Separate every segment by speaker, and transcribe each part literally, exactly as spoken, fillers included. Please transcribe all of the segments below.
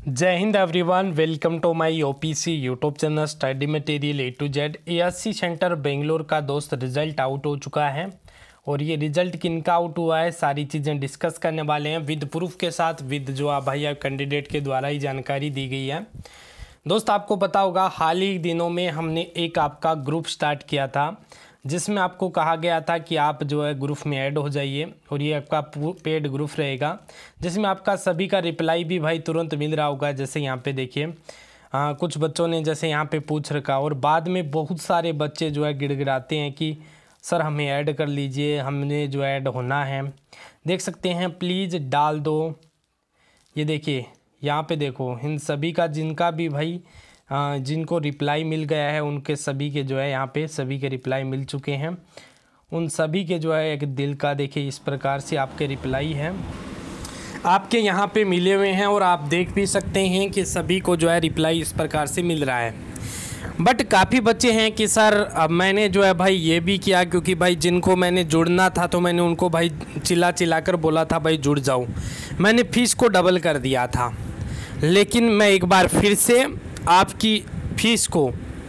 Speaker 1: जय हिंद everyone, welcome to my OPC YouTube channel study material A to Z. ASC centre Bangalore का दोस्त result out हो चुका है और ये रिजल्ट किनका आउट हुआ है सारी चीज़ें डिस्कस करने वाले हैं विद प्रूफ के साथ, विद जो आप भाई कैंडिडेट के द्वारा ही जानकारी दी गई है। दोस्त आपको पता होगा हाल ही दिनों में हमने एक आपका ग्रुप स्टार्ट किया था जिसमें आपको कहा गया था कि आप जो है ग्रुप में ऐड हो जाइए और ये आपका पेड ग्रुप रहेगा जिसमें आपका सभी का रिप्लाई भी भाई तुरंत मिल रहा होगा। जैसे यहाँ पे देखिए कुछ बच्चों ने जैसे यहाँ पे पूछ रखा और बाद में बहुत सारे बच्चे जो है गिड़गिड़ाते हैं कि सर हमें ऐड कर लीजिए, हमने जो ऐड होना है। देख सकते हैं प्लीज़ डाल दो। ये देखिए यहाँ पे देखो इन सभी का जिनका भी भाई जिनको रिप्लाई मिल गया है उनके सभी के जो है यहाँ पे सभी के रिप्लाई मिल चुके हैं। उन सभी के जो है एक दिल का देखिए इस प्रकार से आपके रिप्लाई हैं आपके यहाँ पे मिले हुए हैं और आप देख भी सकते हैं कि सभी को जो है रिप्लाई इस प्रकार से मिल रहा है। बट काफ़ी बच्चे हैं कि सर अब मैंने जो है भाई ये भी किया क्योंकि भाई जिनको मैंने जुड़ना था तो मैंने उनको भाई चिल्ला चिल्ला कर बोला था भाई जुड़ जाओ, मैंने फ़ीस को डबल कर दिया था। लेकिन मैं एक बार फिर से आपकी फ़ीस को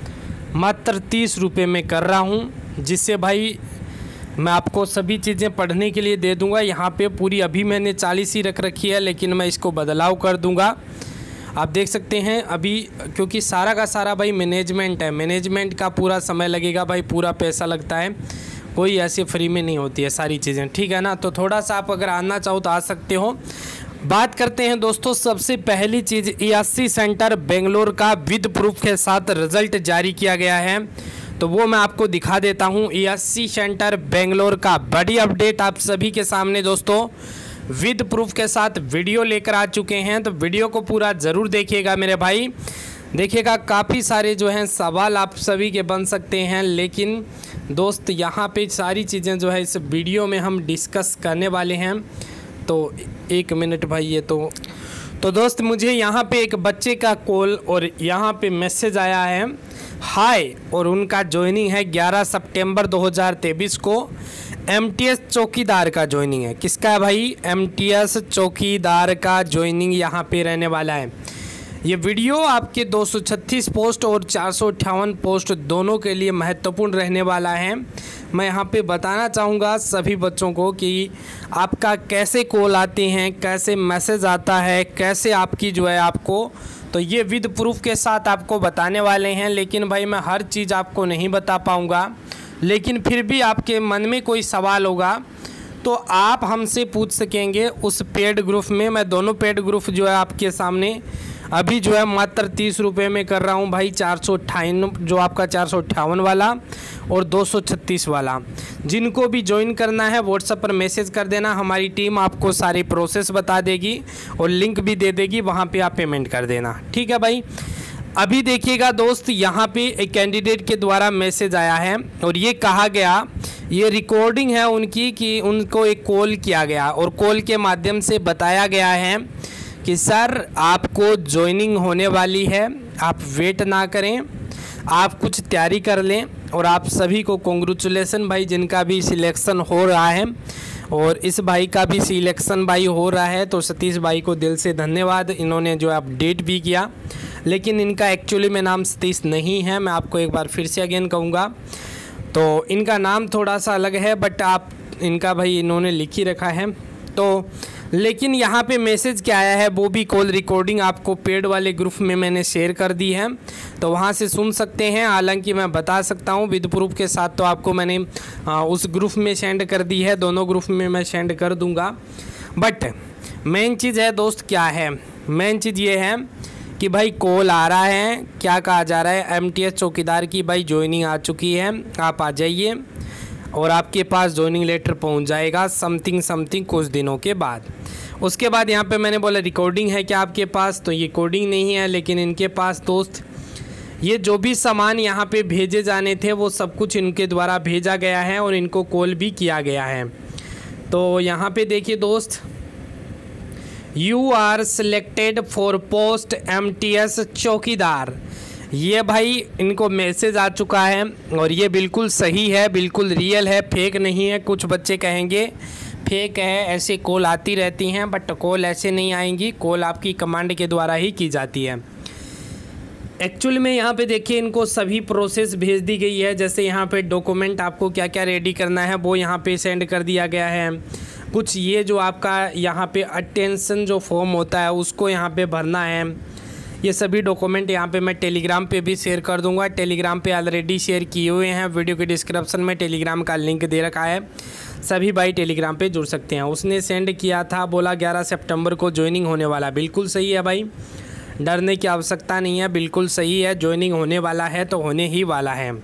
Speaker 1: मात्र तीस रुपये में कर रहा हूँ जिससे भाई मैं आपको सभी चीज़ें पढ़ने के लिए दे दूँगा। यहाँ पे पूरी अभी मैंने चालीस ही रख रखी है लेकिन मैं इसको बदलाव कर दूँगा। आप देख सकते हैं अभी क्योंकि सारा का सारा भाई मैनेजमेंट है, मैनेजमेंट का पूरा समय लगेगा भाई, पूरा पैसा लगता है, कोई ऐसे फ्री में नहीं होती है सारी चीज़ें, ठीक है ना। तो थोड़ा सा आप अगर आना चाहो तो आ सकते हो। बात करते हैं दोस्तों सबसे पहली चीज़, एएससी सेंटर बेंगलोर का विद प्रूफ के साथ रिजल्ट जारी किया गया है तो वो मैं आपको दिखा देता हूं। एएससी सेंटर बेंगलोर का बड़ी अपडेट आप सभी के सामने दोस्तों विद प्रूफ के साथ वीडियो लेकर आ चुके हैं, तो वीडियो को पूरा ज़रूर देखिएगा मेरे भाई। देखिएगा काफ़ी सारे जो हैं सवाल आप सभी के बन सकते हैं लेकिन दोस्त यहाँ पे सारी चीज़ें जो है इस वीडियो में हम डिस्कस करने वाले हैं। तो एक मिनट भाई ये तो तो दोस्त मुझे यहाँ पे एक बच्चे का कॉल और यहाँ पे मैसेज आया है हाय, और उनका ज्वाइनिंग है ग्यारह सितंबर दो हज़ार तेईस को। एमटीएस चौकीदार का ज्वाइनिंग है। किसका है भाई? एमटीएस चौकीदार का ज्वाइनिंग यहाँ पे रहने वाला है। ये वीडियो आपके दो सौ छत्तीस पोस्ट और चार सौ अट्ठावन पोस्ट दोनों के लिए महत्वपूर्ण रहने वाला है। मैं यहाँ पे बताना चाहूँगा सभी बच्चों को कि आपका कैसे कॉल आते हैं, कैसे मैसेज आता है, कैसे आपकी जो है आपको, तो ये विद प्रूफ के साथ आपको बताने वाले हैं। लेकिन भाई मैं हर चीज़ आपको नहीं बता पाऊँगा, लेकिन फिर भी आपके मन में कोई सवाल होगा तो आप हमसे पूछ सकेंगे उस पेड ग्रुप में। मैं दोनों पेड ग्रुप जो है आपके सामने अभी जो है मात्र तीस रुपये में कर रहा हूँ भाई, चार सौ अट्ठावन जो आपका चार सौ अट्ठावन वाला और दो सौ छत्तीस वाला। जिनको भी ज्वाइन करना है व्हाट्सएप पर मैसेज कर देना, हमारी टीम आपको सारी प्रोसेस बता देगी और लिंक भी दे देगी, वहाँ पे आप पेमेंट कर देना, ठीक है भाई। अभी देखिएगा दोस्त यहाँ पे एक कैंडिडेट के द्वारा मैसेज आया है और ये कहा गया, ये रिकॉर्डिंग है उनकी कि उनको एक कॉल किया गया और कॉल के माध्यम से बताया गया है कि सर आपको ज्वाइनिंग होने वाली है, आप वेट ना करें, आप कुछ तैयारी कर लें। और आप सभी को कॉन्ग्रेचुलेसन भाई जिनका भी सिलेक्शन हो रहा है, और इस भाई का भी सिलेक्शन भाई हो रहा है तो सतीश भाई को दिल से धन्यवाद, इन्होंने जो अपडेट भी किया। लेकिन इनका एक्चुअली में नाम सतीश नहीं है, मैं आपको एक बार फिर से अगेन कहूँगा, तो इनका नाम थोड़ा सा अलग है बट आप इनका भाई इन्होंने लिख ही रखा है। तो लेकिन यहाँ पे मैसेज क्या आया है वो भी कॉल रिकॉर्डिंग आपको पेड वाले ग्रुप में मैंने शेयर कर दी है तो वहाँ से सुन सकते हैं। हालांकि मैं बता सकता हूँ विद प्रूफ के साथ, तो आपको मैंने आ, उस ग्रुप में सेंड कर दी है, दोनों ग्रुप में मैं सेंड कर दूँगा। बट मेन चीज़ है दोस्त क्या है, मेन चीज़ ये है कि भाई कॉल आ रहा है, क्या कहा जा रहा है, एमटीएस चौकीदार की भाई ज्वाइनिंग आ चुकी है, आप आ जाइए और आपके पास ज्वाइनिंग लेटर पहुंच जाएगा समथिंग समथिंग कुछ दिनों के बाद। उसके बाद यहाँ पे मैंने बोला रिकॉर्डिंग है क्या आपके पास, तो ये कोडिंग नहीं है लेकिन इनके पास दोस्त ये जो भी सामान यहाँ पे भेजे जाने थे वो सब कुछ इनके द्वारा भेजा गया है और इनको कॉल भी किया गया है। तो यहाँ पे देखिए दोस्त, you are selected for post MTS चौकीदार, ये भाई इनको मैसेज आ चुका है और ये बिल्कुल सही है, बिल्कुल रियल है, फेक नहीं है। कुछ बच्चे कहेंगे फेक है, ऐसे कॉल आती रहती हैं, बट कॉल ऐसे नहीं आएंगी, कॉल आपकी कमांड के द्वारा ही की जाती है। एक्चुअल में यहाँ पे देखिए इनको सभी प्रोसेस भेज दी गई है। जैसे यहाँ पे डॉक्यूमेंट आपको क्या क्या रेडी करना है वो यहाँ पे सेंड कर दिया गया है। कुछ ये जो आपका यहाँ पे अटेंशन जो फॉर्म होता है उसको यहाँ पे भरना है। ये सभी डॉक्यूमेंट यहाँ पे मैं टेलीग्राम पे भी शेयर कर दूंगा। टेलीग्राम पे ऑलरेडी शेयर किए हुए हैं, वीडियो के डिस्क्रिप्शन में टेलीग्राम का लिंक दे रखा है, सभी भाई टेलीग्राम पे जुड़ सकते हैं। उसने सेंड किया था, बोला ग्यारह सितंबर को ज्वाइनिंग होने वाला। बिल्कुल सही है भाई, डरने की आवश्यकता नहीं है, बिल्कुल सही है। ज्वाइनिंग होने वाला है तो होने ही वाला है।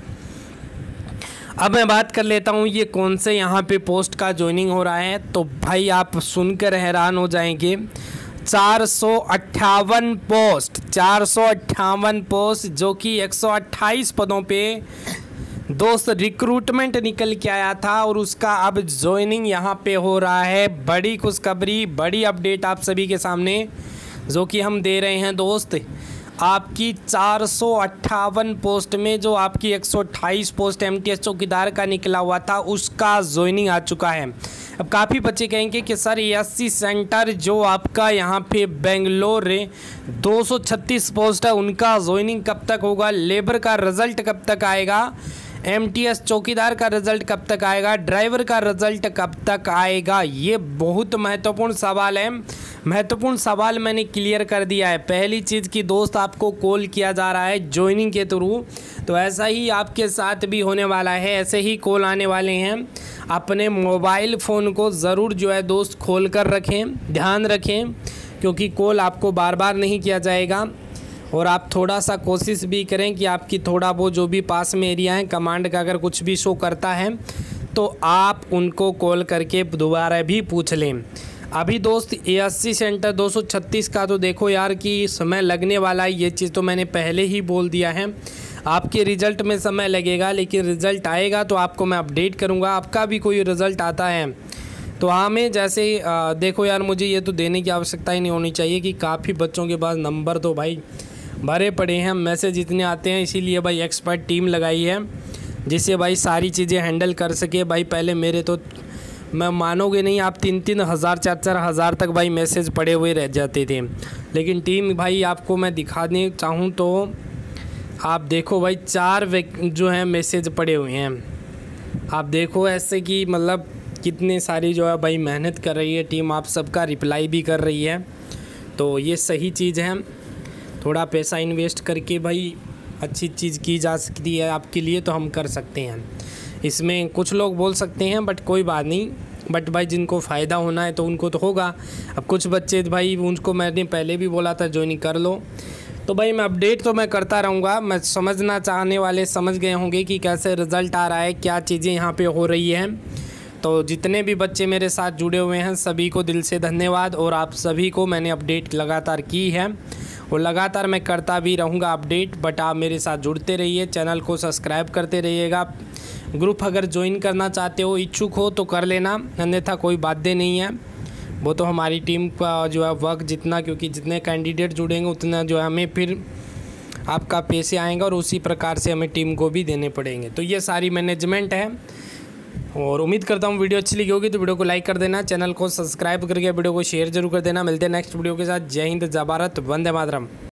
Speaker 1: अब मैं बात कर लेता हूँ ये कौन से यहाँ पे पोस्ट का ज्वाइनिंग हो रहा है। तो भाई आप सुनकर हैरान हो जाएंगे, चार सौ अट्ठावन पोस्ट चार सौ अट्ठावन पोस्ट जो कि एक सौ अट्ठाईस पदों पे दोस्त रिक्रूटमेंट निकल के आया था और उसका अब ज्वाइनिंग यहाँ पे हो रहा है। बड़ी खुशखबरी, बड़ी अपडेट आप सभी के सामने जो कि हम दे रहे हैं दोस्त। आपकी चार सौ अट्ठावन पोस्ट में जो आपकी एक सौ अट्ठाईस पोस्ट एमटीएस चौकीदार का निकला हुआ था उसका ज्वाइनिंग आ चुका है। अब काफ़ी बच्चे कहेंगे कि सर एएससी सेंटर जो आपका यहाँ पे बेंगलोर दो सौ छत्तीस पोस्ट है उनका ज्वाइनिंग कब तक होगा, लेबर का रिज़ल्ट कब तक आएगा, एमटीएस चौकीदार का रिज़ल्ट कब तक आएगा, ड्राइवर का रिज़ल्ट कब तक आएगा। ये बहुत महत्वपूर्ण सवाल है। महत्वपूर्ण सवाल मैंने क्लियर कर दिया है। पहली चीज़ कि दोस्त आपको कॉल किया जा रहा है ज्वाइनिंग के थ्रू, तो ऐसा ही आपके साथ भी होने वाला है, ऐसे ही कॉल आने वाले हैं। अपने मोबाइल फ़ोन को ज़रूर जो है दोस्त खोल कर रखें, ध्यान रखें, क्योंकि कॉल आपको बार बार नहीं किया जाएगा। और आप थोड़ा सा कोशिश भी करें कि आपकी थोड़ा वो जो भी पास में एरिया है कमांड का अगर कुछ भी शो करता है तो आप उनको कॉल करके दोबारा भी पूछ लें। अभी दोस्त एएससी सेंटर दो सौ छत्तीस का तो देखो यार कि समय लगने वाला है, ये चीज़ तो मैंने पहले ही बोल दिया है। आपके रिज़ल्ट में समय लगेगा, लेकिन रिज़ल्ट आएगा तो आपको मैं अपडेट करूँगा। आपका भी कोई रिज़ल्ट आता है तो हमें जैसे आ, देखो यार मुझे ये तो देने की आवश्यकता ही नहीं होनी चाहिए कि काफ़ी बच्चों के पास नंबर तो भाई भरे पड़े हैं, मैसेज इतने आते हैं, इसीलिए भाई एक्सपर्ट टीम लगाई है जिससे भाई सारी चीज़ें हैंडल कर सके। भाई पहले मेरे तो मैं मानोगे नहीं, आप तीन तीन हज़ार चार चार हज़ार तक भाई मैसेज पड़े हुए रह जाते थे, लेकिन टीम भाई आपको मैं दिखाने चाहूँ तो आप देखो भाई चार जो हैं मैसेज पड़े हुए हैं। आप देखो ऐसे कि मतलब कितने सारी जो है भाई मेहनत कर रही है टीम, आप सबका रिप्लाई भी कर रही है। तो ये सही चीज़ है, थोड़ा पैसा इन्वेस्ट करके भाई अच्छी चीज़ की जा सकती है आपके लिए, तो हम कर सकते हैं। इसमें कुछ लोग बोल सकते हैं बट कोई बात नहीं, बट भाई जिनको फ़ायदा होना है तो उनको तो होगा। अब कुछ बच्चे भाई उनको मैंने पहले भी बोला था ज्वाइन कर लो, तो भाई मैं अपडेट तो मैं करता रहूँगा। मैं समझना चाहने वाले समझ गए होंगे कि कैसे रिज़ल्ट आ रहा है, क्या चीज़ें यहाँ पे हो रही हैं। तो जितने भी बच्चे मेरे साथ जुड़े हुए हैं सभी को दिल से धन्यवाद, और आप सभी को मैंने अपडेट लगातार की है और लगातार मैं करता भी रहूँगा अपडेट। बट आप मेरे साथ जुड़ते रहिए, चैनल को सब्सक्राइब करते रहिएगा। ग्रुप अगर ज्वाइन करना चाहते हो, इच्छुक हो तो कर लेना, अन्यथा कोई बाध्य नहीं है। वो तो हमारी टीम का जो है वर्क जितना, क्योंकि जितने कैंडिडेट जुड़ेंगे उतना जो है हमें फिर आपका पैसे आएंगे और उसी प्रकार से हमें टीम को भी देने पड़ेंगे। तो ये सारी मैनेजमेंट है, और उम्मीद करता हूँ वीडियो अच्छी लगी होगी तो वीडियो को लाइक कर देना, चैनल को सब्सक्राइब करके वीडियो को शेयर जरूर कर देना। मिलते हैं नेक्स्ट वीडियो के साथ। जय हिंद, जय भारत, वंदे मातरम।